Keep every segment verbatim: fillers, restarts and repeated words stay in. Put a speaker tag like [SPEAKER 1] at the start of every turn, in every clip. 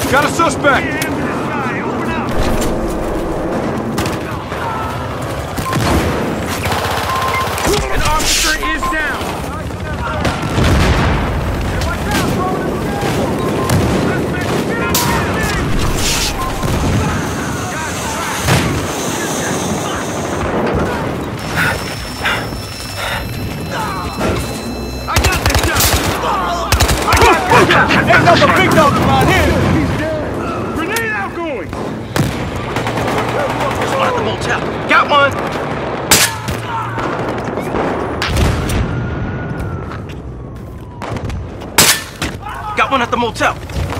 [SPEAKER 1] Got a suspect!
[SPEAKER 2] An officer is down!
[SPEAKER 1] Ain't nothing big dogs around here!
[SPEAKER 2] He's dead! Grenade outgoing!
[SPEAKER 3] There's one at the motel. Got one! Got one at the motel.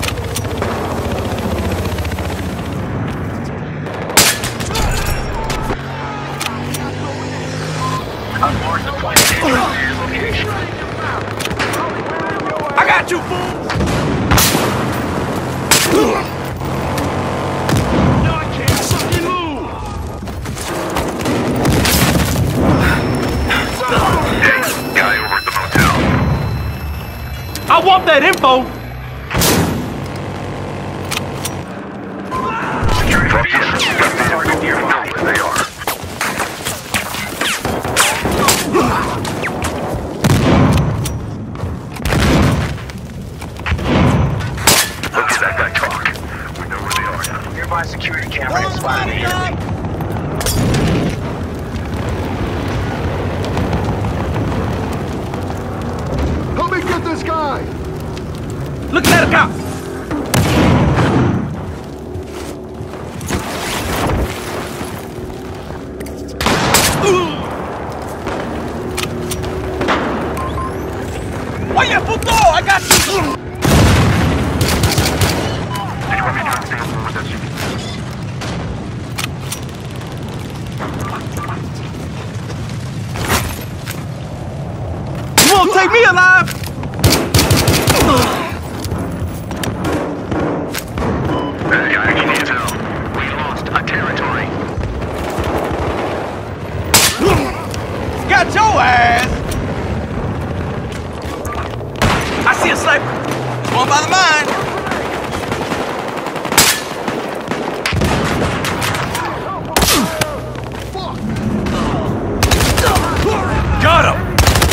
[SPEAKER 3] I got you, fool!
[SPEAKER 2] No, I can't fucking move!
[SPEAKER 4] Guy over at the motel.
[SPEAKER 3] I want that info!
[SPEAKER 4] Security officers got the target nearby. Where they are. Look at that guy talk. We know where they are now. Nearby security camera is spotted.
[SPEAKER 2] Help me get this guy!
[SPEAKER 3] Look at that cop! Oye, puto! I got you! You won't take me alive!
[SPEAKER 4] Hey, I actually need help. We lost a territory.
[SPEAKER 3] Got your ass! I see a sniper. There's one by the mine. Got him!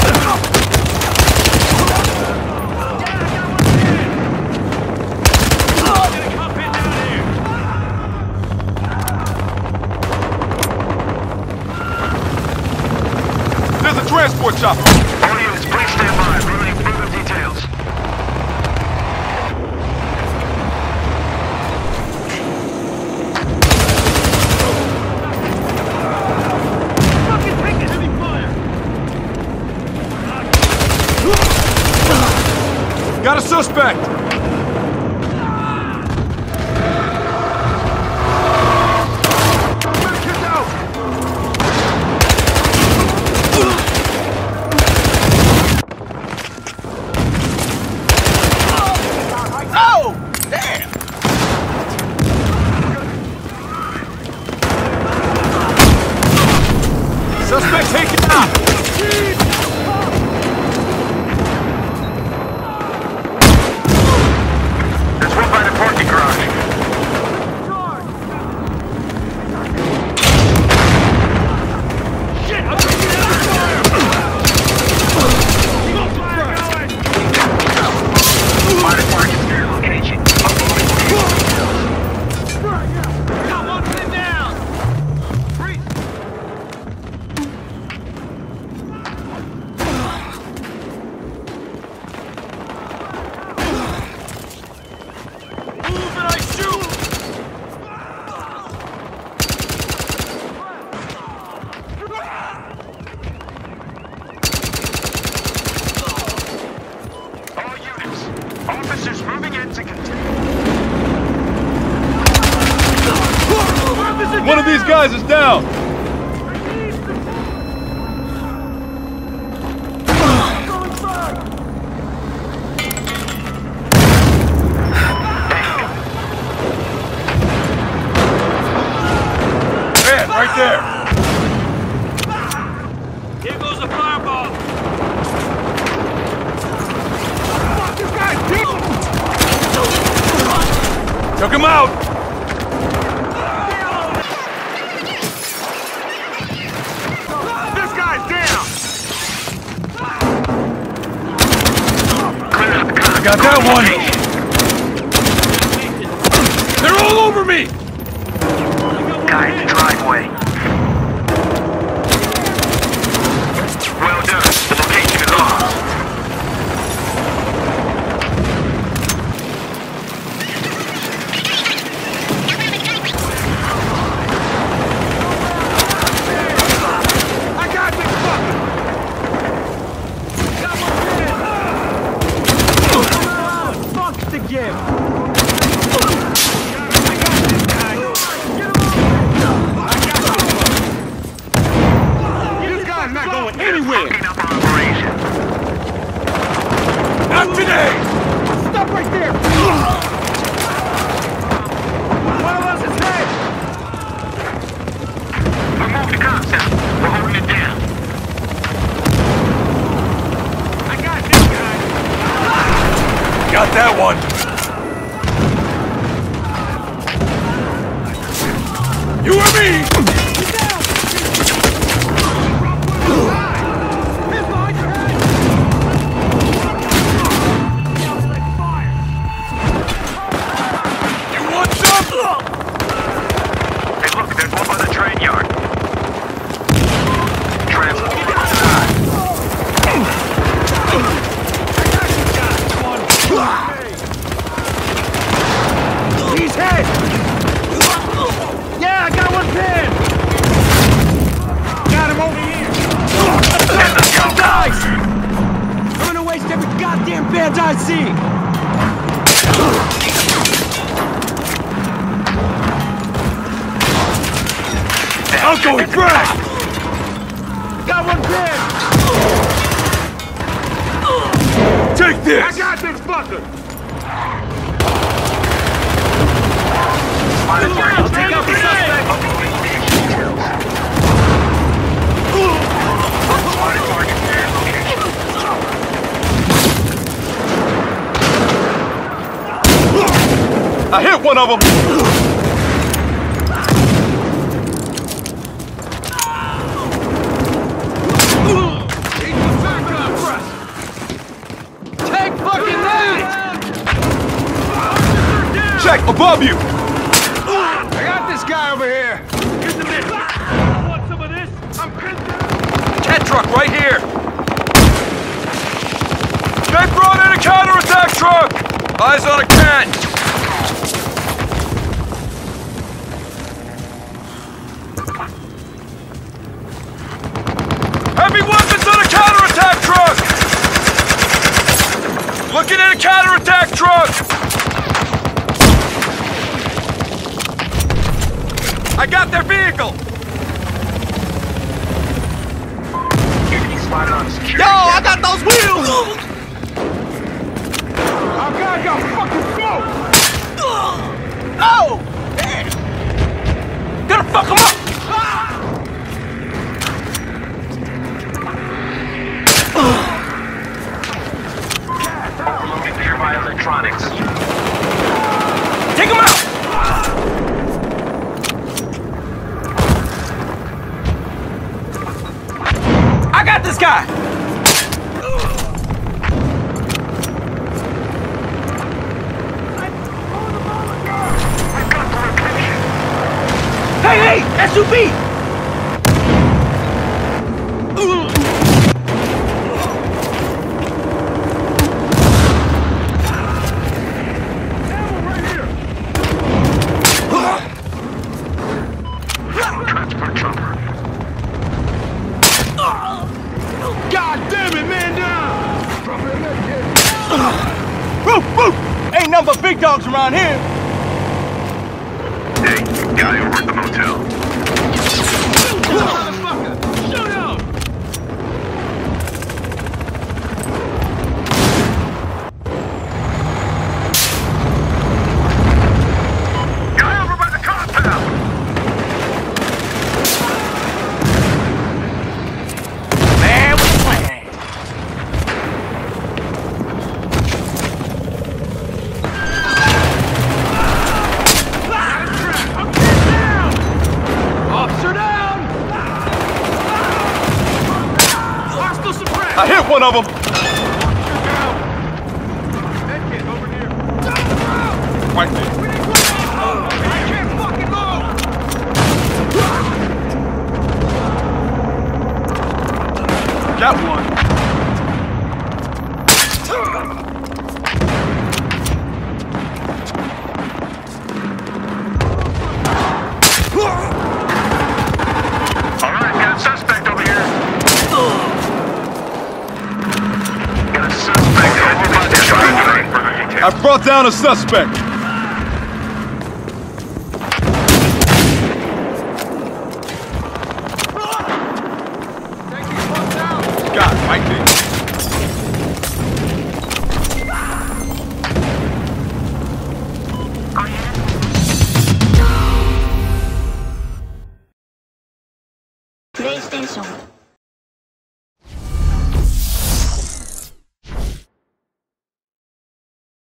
[SPEAKER 1] There's a transport chopper!
[SPEAKER 4] All units, please stand by. We're running further details.
[SPEAKER 2] Fucking take it! Heavy fire!
[SPEAKER 1] Got a suspect!
[SPEAKER 2] Get out!
[SPEAKER 3] Oh! Damn!
[SPEAKER 1] Suspect taken out!
[SPEAKER 4] There's one by the parking garage.
[SPEAKER 2] Shit! I'm taking it out!
[SPEAKER 4] By the parking near location.
[SPEAKER 2] Got one man down! Freeze! Move and I shoot!
[SPEAKER 4] All units. Officers moving in to continue.
[SPEAKER 1] One of these guys is down! Man, right there!
[SPEAKER 2] Here goes a fireball! Fuck this guy! Kill him!
[SPEAKER 1] Took him out!
[SPEAKER 2] This guy's down!
[SPEAKER 1] I got that one! They're all over me!
[SPEAKER 4] Guy in the driveway. Well done. The location is off.
[SPEAKER 2] I got this fucker! Got one dead! Fuck the game! Anywhere!
[SPEAKER 1] Not today!
[SPEAKER 2] Stop right there! One of us is dead!
[SPEAKER 4] Remove the concept. We're holding it down.
[SPEAKER 2] I got this guy!
[SPEAKER 1] Got that one! You or me!
[SPEAKER 4] Hey, look, there's one by the train yard. Transport.
[SPEAKER 2] He's hit! Yeah, I got one pin! Got him over here! Guys! I'm gonna waste every goddamn band I see!
[SPEAKER 1] Outgoing frag!
[SPEAKER 2] Got one pin!
[SPEAKER 1] Take this!
[SPEAKER 2] I got this fucker!
[SPEAKER 4] I'll
[SPEAKER 2] take out the suspect!
[SPEAKER 1] I hit one of them! Check above you!
[SPEAKER 2] I got this guy over here! Here's the miss! Want some of this? I'm pissed!
[SPEAKER 1] Cat truck right here! They brought in a counterattack truck! Eyes on a cat! Heavy weapons on a counterattack truck! Looking at a counterattack truck! I got their vehicle!
[SPEAKER 3] Yo, I got those wheels!
[SPEAKER 2] Our guy got fucking smoked!
[SPEAKER 3] Oh! Gotta fuck him up!
[SPEAKER 4] Overloading nearby electronics.
[SPEAKER 3] Take him out! I got this guy! Hey, hey! S U V!
[SPEAKER 4] Transfer chopper.
[SPEAKER 2] God damn it, man down! Drop it in there, kid.
[SPEAKER 3] Woo, woo! Ain't nothing but big dogs around here!
[SPEAKER 4] Hey, guy over at the motel.
[SPEAKER 2] Motherfucker! Shoot him!
[SPEAKER 4] Guy over by the compound!
[SPEAKER 3] Man, what's the plan?
[SPEAKER 1] I hit one of them. Right there. Got one.
[SPEAKER 4] All right, got a suspect over here. Got a suspect over by the
[SPEAKER 1] I brought down a suspect.